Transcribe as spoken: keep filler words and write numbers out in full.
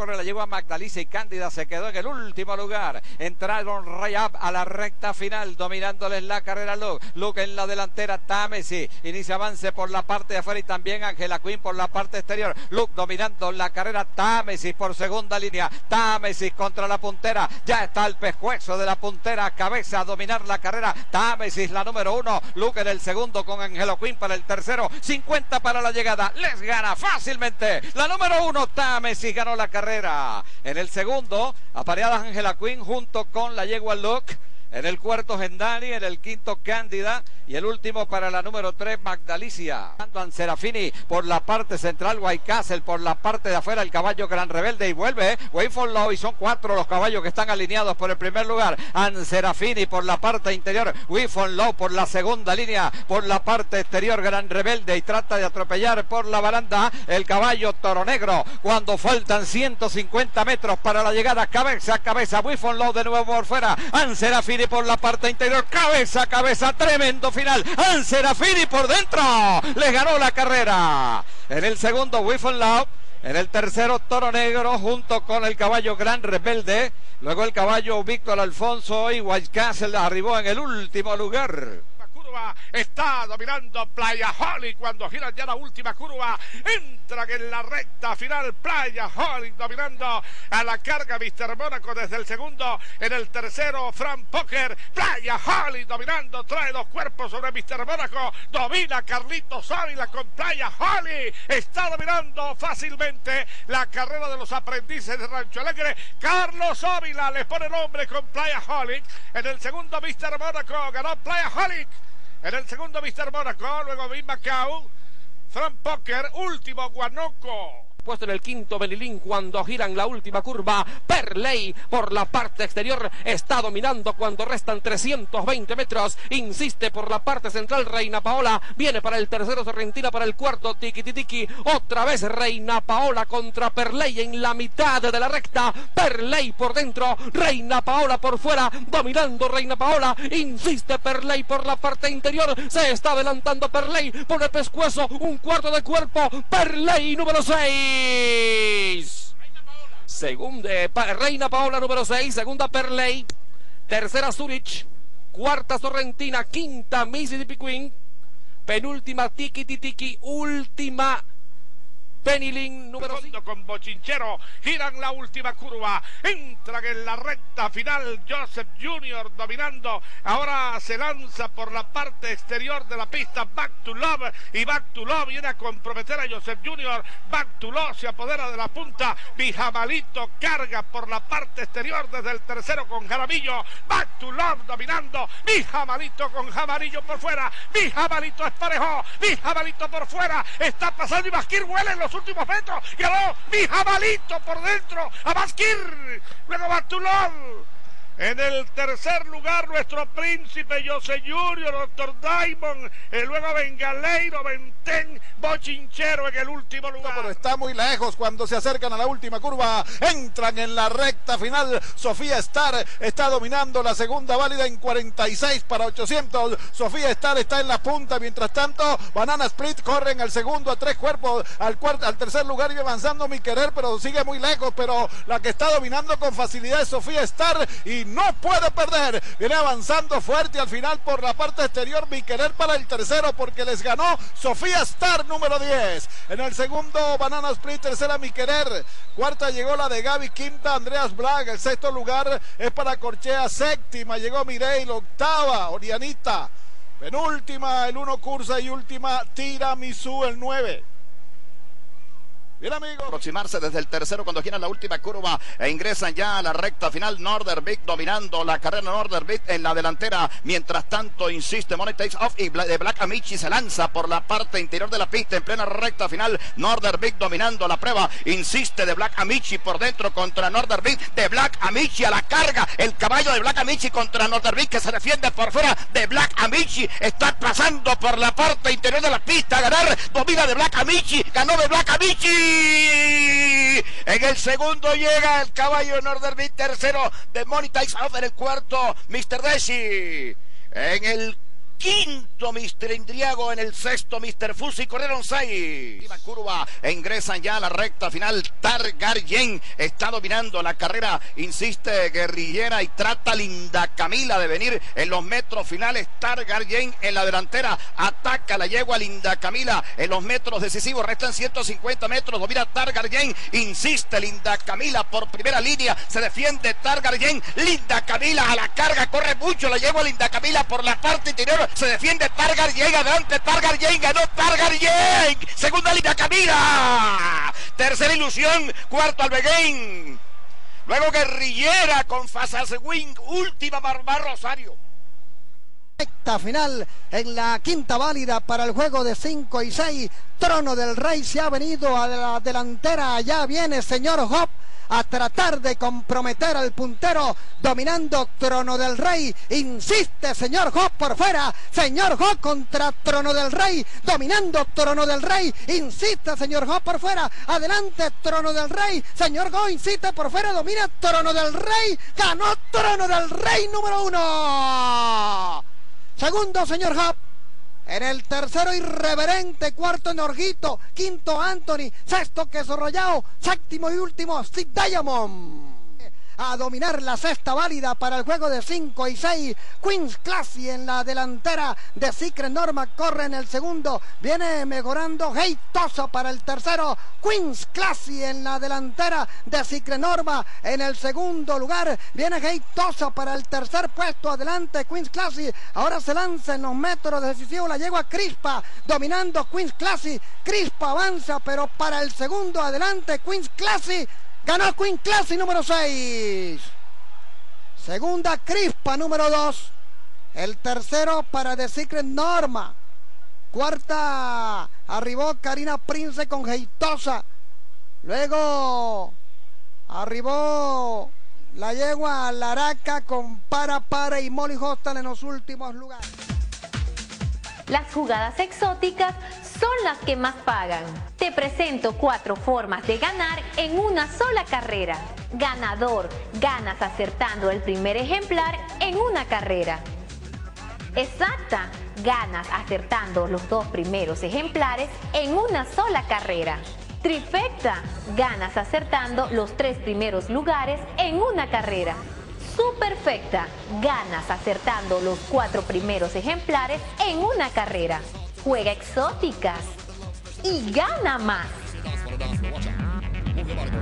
Por la yegua Magdalicia y Cándida se quedó en el último lugar. Entraron Rayab a la recta final, dominándoles la carrera Luke. Luke en la delantera, Támesis inicia avance por la parte de afuera y también Angela Queen por la parte exterior. Luke dominando la carrera, Támesis por segunda línea. Támesis contra la puntera, ya está el pescuezo de la puntera, cabeza a dominar la carrera. Támesis la número uno, Luke en el segundo con Angela Queen para el tercero. cincuenta para la llegada, les gana fácilmente la número uno. Támesis ganó la carrera. En el segundo, apareadas Angela Queen junto con la yegua Luke. En el cuarto, Gendani. En el quinto, Cándida. Y el último para la número tres, Magdalicia. Serafini por la parte central, White Castle por la parte de afuera, el caballo Gran Rebelde. Y vuelve Wait for Love. Y son cuatro los caballos que están alineados por el primer lugar. Serafini por la parte interior, Wait for Love por la segunda línea, por la parte exterior, Gran Rebelde. Y trata de atropellar por la baranda el caballo Toro Negro. Cuando faltan ciento cincuenta metros para la llegada, cabeza a cabeza, Wait for Love de nuevo por fuera. Serafini por la parte interior, cabeza a cabeza, tremendo final. Serafini por dentro, le ganó la carrera. En el segundo, Wait for Love. En el tercero, Toro Negro junto con el caballo Gran Rebelde. Luego el caballo Víctor Alfonso y White Castle arribó en el último lugar. Está dominando Playa Holly cuando giran ya la última curva. Entran en la recta final. Playa Holly dominando a la carga mister Mónaco desde el segundo. En el tercero, Frank Poker. Playa Holly dominando. Trae dos cuerpos sobre mister Mónaco. Domina Carlitos Ávila con Playa Holly. Está dominando fácilmente la carrera de los aprendices de Rancho Alegre. Carlos Ávila le pone nombre con Playa Holly. En el segundo, mister Mónaco. Ganó Playa Holly. En el segundo, mister Mónaco, luego Big Macau, Frank Poker, último Guanoco. Puesto en el quinto, Belilín cuando giran la última curva. Perley por la parte exterior está dominando cuando restan trescientos veinte metros. Insiste por la parte central Reina Paola. Viene para el tercero, Sorrentina para el cuarto, Tiki Tiki. Otra vez Reina Paola contra Perley en la mitad de la recta. Perley por dentro, Reina Paola por fuera. Dominando Reina Paola. Insiste Perley por la parte interior. Se está adelantando Perley por el pescuezo. Un cuarto de cuerpo. Perley número seis. Segunda, eh, pa, Reina Paola número seis, segunda Perley, tercera Zurich, cuarta Sorrentina, quinta Mississippi Queen, penúltima Tiki Tiki, última Benilín número cinco. Con Bochinchero giran la última curva, entran en la recta final. Joseph Junior dominando, ahora se lanza por la parte exterior de la pista. Back to Love, y Back to Love viene a comprometer a Joseph Junior. Back to Love se apodera de la punta. Bijamalito carga por la parte exterior desde el tercero con Jaramillo. Back to Love dominando, Bijamalito con Jamarillo por fuera. Bijamalito esparejó, Bijamalito por fuera, está pasando y Basquir huele en los últimos metros. Ganó Bijamalito por dentro a Basquir. Luego Batulón. En el tercer lugar, nuestro príncipe José Junior, doctor Diamond. Eh, luego Bengaleiro, Bentén, Bochinchero en el último lugar. Pero está muy lejos cuando se acercan a la última curva. Entran en la recta final. Sofía Star está dominando la segunda válida en cuarenta y seis para ochocientos. Sofía Star está en la punta. Mientras tanto, Banana Split corre en el segundo a tres cuerpos. Al, cuarto, al tercer lugar iba avanzando Mi Querer, pero sigue muy lejos. Pero la que está dominando con facilidad es Sofía Star y no puede perder. Viene avanzando fuerte al final por la parte exterior Mi Querer para el tercero porque les ganó Sofía Star número diez. En el segundo Banana Split, tercera Mi Querer, cuarta llegó la de Gaby, quinta Andreas Black, el sexto lugar es para Corchea, séptima llegó Mireille, octava Orianita, penúltima el uno Cursa y última Tiramisú el nueve. Bien, amigos. Aproximarse desde el tercero cuando giran la última curva e ingresan ya a la recta final. Northern dominando la carrera. Northern en la delantera. Mientras tanto, insiste Money Takes Off y de Black Amici se lanza por la parte interior de la pista en plena recta final. Northern dominando la prueba. Insiste de Black Amici por dentro contra Northern de Black Amici a la carga. El caballo de Black Amici contra Northern que se defiende por fuera de Black Amici. Está pasando por la parte interior de la pista a ganar. Domina de Black Amici. Ganó de Black Amici. En el segundo llega el caballo de Northern Beat, tercero de Money Takes Off, en el cuarto mister Desi. En el quinto mister Indriago, en el sexto mister Fusi, corrieron seis. Última curva e ingresan ya a la recta final. Targaryen está dominando la carrera, insiste Guerrillera y trata Linda Camila de venir en los metros finales. Targaryen en la delantera, ataca la yegua Linda Camila en los metros decisivos, restan ciento cincuenta metros, domina Targaryen, insiste Linda Camila por primera línea, se defiende Targaryen, Linda Camila a la carga, corre mucho la yegua Linda Camila por la parte interior, se defiende Targaryen, adelante Targaryen, ganó Targaryen, segunda Linda Camila, tercera Ilusión, cuarto Albeguén, luego Guerrillera con Fasasewing, última Barba Rosario. Recta final en la quinta válida para el juego de cinco y seis. Trono del Rey se ha venido a la delantera, allá viene señor Hop a tratar de comprometer al puntero, dominando Trono del Rey, insiste señor Hop por fuera, señor Hop contra Trono del Rey, dominando Trono del Rey, insiste señor Hop por fuera, adelante Trono del Rey, señor Hop insiste por fuera, domina Trono del Rey, ganó Trono del Rey número uno. Segundo, señor Hub. En el tercero, Irreverente. Cuarto, Norguito. Quinto, Anthony. Sexto, Queso Rallao. Séptimo y último, Sid Diamond. A dominar la sexta válida para el juego de cinco y seis. Queen's Classy en la delantera de Secret Norma corre en el segundo. Viene mejorando Heitosa para el tercero. Queen's Classy en la delantera de Secret Norma en el segundo lugar. Viene Heitosa para el tercer puesto. Adelante Queen's Classy. Ahora se lanza en los metros decisivos la yegua Crispa dominando Queen's Classy. Crispa avanza pero para el segundo. Adelante Queen's Classy. Ganó Queen Classy número seis. Segunda Crispa número dos. El tercero para The Secret Norma. Cuarta arribó Karina Prince con Heitosa. Luego arribó la yegua Laraca con Para Para y Molly Hostal en los últimos lugares. Las jugadas exóticas son las que más pagan. Te presento cuatro formas de ganar en una sola carrera. Ganador, ganas acertando el primer ejemplar en una carrera. Exacta, ganas acertando los dos primeros ejemplares en una sola carrera. Trifecta, ganas acertando los tres primeros lugares en una carrera. Superfecta, ganas acertando los cuatro primeros ejemplares en una carrera. Juega exóticas y gana más.